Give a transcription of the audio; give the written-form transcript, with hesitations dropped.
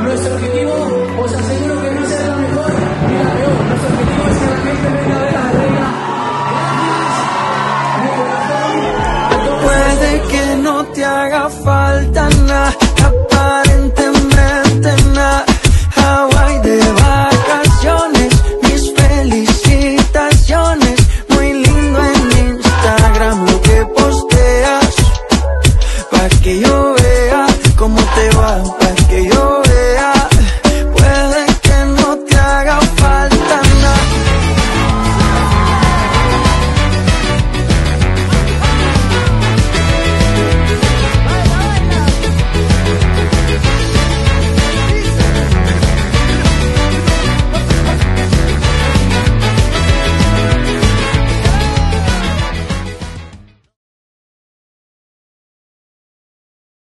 Nuestro objetivo, os aseguro que no será la mejor ni la peor. Nuestro objetivo es que la gente venga a ver a la reina. Gracias, de corazón. Puede que no te haga falta nada, aparentemente nada. Hawaii de vacaciones, mis felicitaciones. Muy lindo en Instagram lo que posteas, pa' que yo